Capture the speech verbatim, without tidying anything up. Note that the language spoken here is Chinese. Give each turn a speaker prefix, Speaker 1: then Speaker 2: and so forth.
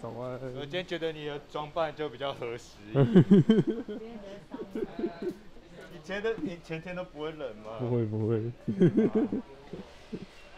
Speaker 1: 早安。
Speaker 2: 我今天觉得你的装扮就比较合时。以前的你前天都不会冷吗？
Speaker 1: 不会不会。